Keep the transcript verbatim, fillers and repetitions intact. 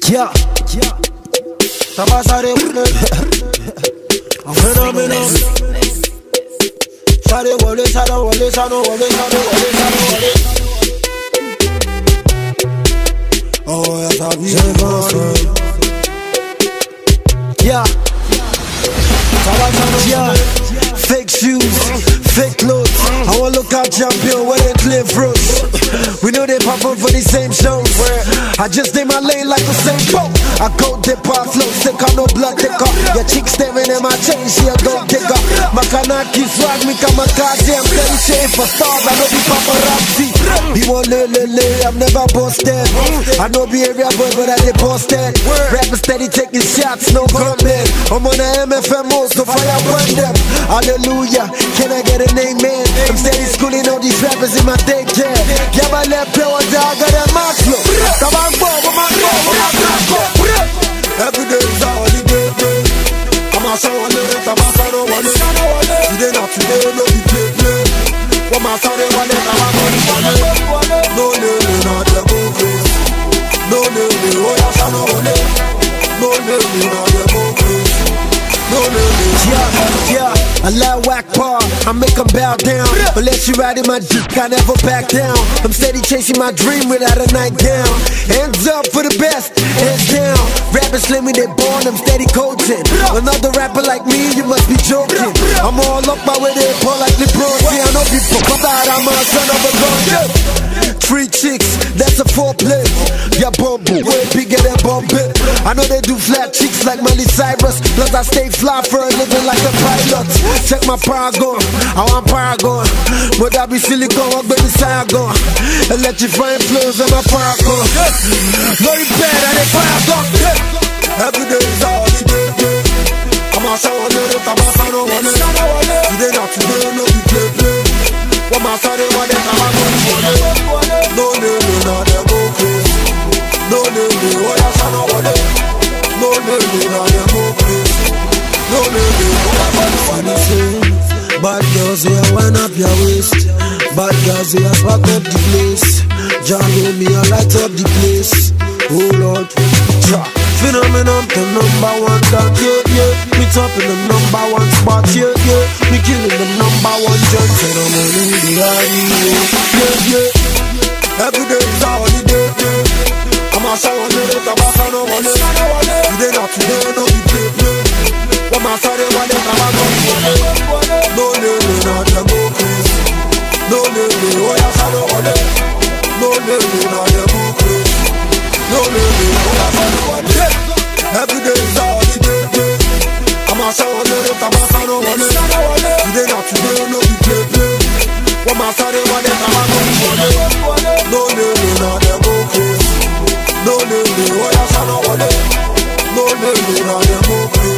Yeah, yeah. Tabasare wale. Phenomenal. Sare wale, sare wale, sare wale, sare wale, sare wale. Oh yes, I be the yeah. Tabasare yeah. Fake shoes, fake clothes. I wanna look out champion where they clear fruits. We know they pop up for the same shows. I just stay my lane like the same boat. I go dip off flow, sick on no blood thicker. Your chick staring in my chain, she a gold digger. My kanaki swag me kamikaze. I'm steady shame for stars, I know the paparazzi. He won't lay, lay, lay, I'm never busted. I know the area boy, but I get busted. Rappers steady taking shots, no gunmen. I'm on the M F M O, so fire burn them. Hallelujah, can I get an amen? I'm steady schooling all these rappers in my daycare. Yeah, my left power dog, got that max flow. Come on, boy, with my flow, with my flow. Every day is a holiday, I'm a show on it, I'm a show on it. Today not today, no be play, play. What my son is on it, I'm a money, money. No, no, no, no, they go crazy. No, no, no, oh, yeah, show on it. No, no, no, no, they go crazy. No, no, no, yeah, yeah. I love whack par, I make them bow down. But let you ride in my dick, I never back down. I'm steady chasing my dream without a nightgown. Hands up for the best, hands down. Rappers let me, they born, I'm steady coaching. Another rapper like me, you must be joking. I'm all up my way, they pull like LeBron. See, I know people, but I'm a son of a gun. Three chicks, that's a foreplay. Yeah, bumble, way bigger than bump it. I know they do flat cheeks like Miley Cyrus. Plus I stay fly for a living like a pilot. Check my paragon, I want paragon. But I be silicone, I'm gonna Saigon. Electrifying flows on my paragon. Very bad at the paragon. Every day is a holiday. I'm a show on it, I'm a show on it. Today not today, no be play play. What my son is on it, I'm a money. No, no, no, no, they go crazy. No, no, no, what I show on it. No, no, no, no, they go crazy. No, no, no, what I show on it. Bad girls here, wind up your waist. Bad girls here, spark up the place. John with me, I light up the place. Oh Lord, yeah. Phenomenon, the number one dog, yeah, yeah. Me top in the number one spot, yeah, yeah. Me killing the number one jump. Phenomenon in the highway, yeah, yeah. Every day is a holiday, yeah. I'm a show on it, I'm a show on it. Today not today, no be play, play. What my son is on it, I'm a money. No, no, no, no, they go crazy. No, no, no, what I show on it. No, no, no, no, they go crazy. No, no, no, what I show on it. Every day is a holiday, yeah. I'm a show on it, I'm a show on it. Today not today, no be play, play. What my son is on it, I'm a money. No, no, no, no, they go crazy. No, no, no, what I show on it. No, no, no, no, they go crazy.